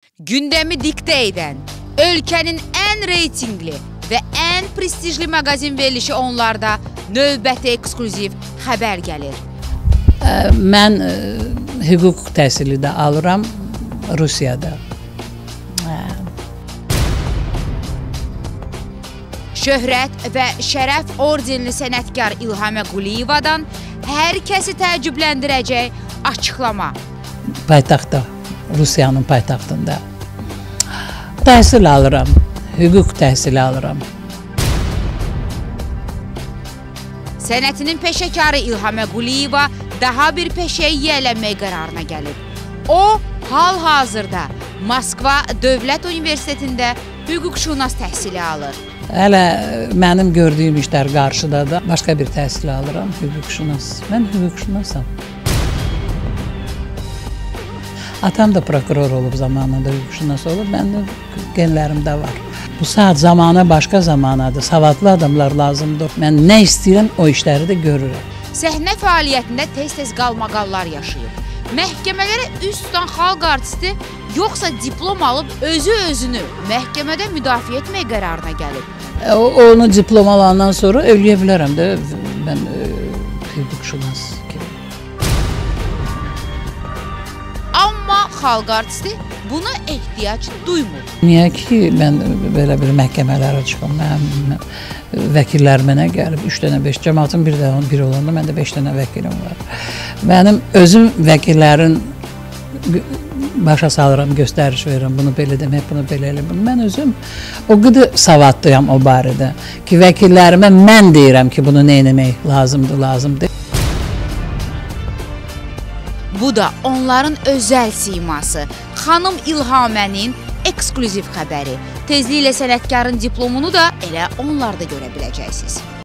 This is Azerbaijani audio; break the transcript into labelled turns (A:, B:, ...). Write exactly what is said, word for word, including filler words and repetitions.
A: Gündəmi diktə edən, ölkənin ən reytingli və ən prestijli mağazin verilişi onlarda növbəti eksklüziv xəbər gəlir.
B: Mən hüquq təhsili də alıram Rusiyada.
A: Şöhrət və şərəf ordenli sənətkar İlhamə Quliyevadan hər kəsi təəccübləndirəcək açıqlama.
B: Paytaxtda, Rusiyanın paytaxtında təhsil alıram, hüquq təhsili alıram.
A: Sənətinin peşəkarı İlhamə Quliyeva daha bir peşəyə yiyələnmək qərarına gəlib. O, hal-hazırda Moskva Dövlət Universitetində hüquqşünas təhsili alır.
B: Hələ mənim gördüyüm işlər qarşıda da başqa bir təhsil alıram, hüquqşünas. Mən hüquqşünasam. Atam da prokuror olub zamanında, hüquqşünas olub, mənim genlərimdə var. Bu saat zamanı başqa zamanadır, savadlı adamlar lazımdır. Mən nə istəyirəm, o işləri də görürəm.
A: Səhnə fəaliyyətində tez-tez qalmaqallar yaşayıb. Məhkəmələrə üst tutan xalq artisti yoxsa diplom alıb özü-özünü məhkəmədə müdafiə etmək qərarına gəlib.
B: O, onu diplom alandan sonra öləyə bilərəm də, mən e, hüquqşünas kimi.
A: Amma xalq artisti buna ehtiyac duymur.
B: Niyə ki, mən belə bir məhkəmələrə çıxım, mənim vəkillər mənə gəlib, üç dənə, beş, cəmatın bir də bir olanda məndə beş dənə vəkilim var. Mənim özüm vəkillərin başa salıram, göstəriş verirəm, bunu belə demək, bunu belə eləmək. Mən özüm o qədər savadlıyam o barədə ki, vəkillərimə mən deyirəm ki, bunu nə eləmək lazımdır, lazımdır.
A: Bu da onların özəl siması, xanım İlhamənin eksklüziv xəbəri. Tezliklə sənətkarın diplomunu da elə onlarda görə biləcəksiniz.